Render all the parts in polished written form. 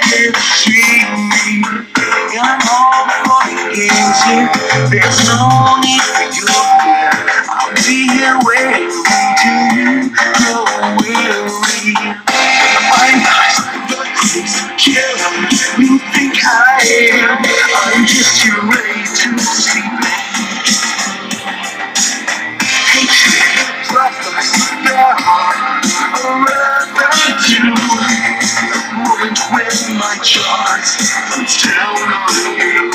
can't see me. I'm all for the games here. There's no need for you here. I'll be here waiting till you grow weary. I'm not the crazy killer you think I am. I'm just too ready to see me. Hatred, breathless, their heart, around you. The moment when my charge comes down on you.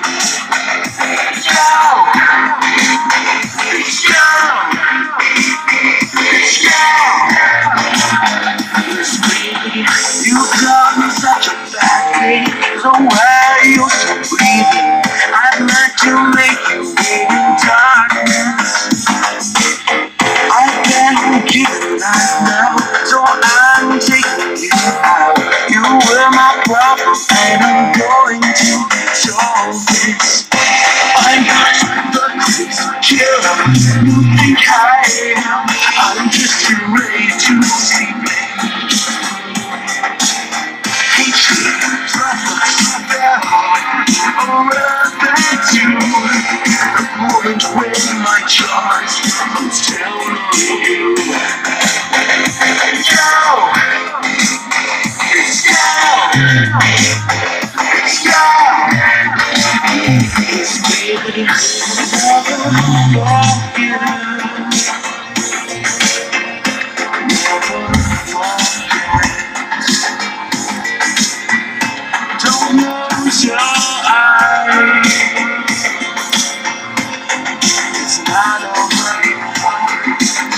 Go! It's go! It's go! You got me such a bad day. So why you still breathing? I'd like to make you wait in darkness. I can't keep it alive now, so I'm taking you out. You were my problem, and I'm going to solve this. I'm not the crazy killer you think I am. I'm just too ready to see me. Hatred, breathless, their heart, around you. The moment when my charge comes down on you. Go! It's go! It's go! It's baby, never forget. Never forget. Don't lose your eyes. It's not over yet.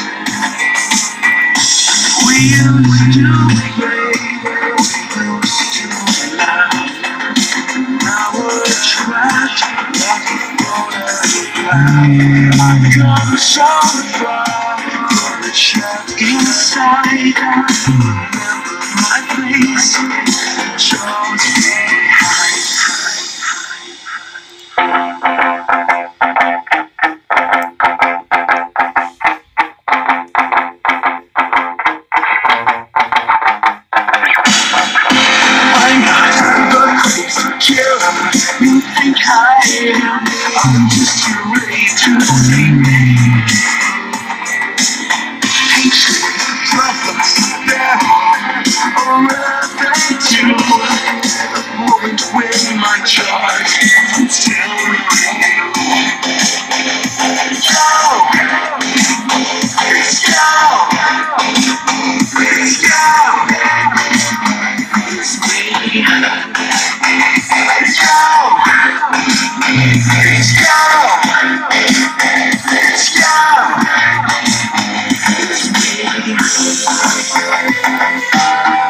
We used to play, we used to laugh. Now we're trapped like a photograph. I've come so far, but it's trapped inside. Remember my face, Charles behind. You think I am? I'm just too ready to see me. Hatred, breathless, their heart, around you. The moment when my charge comes down on you. Go! It's go! It's go! It's me. Let's go! Let's go! Let's go! Let's go!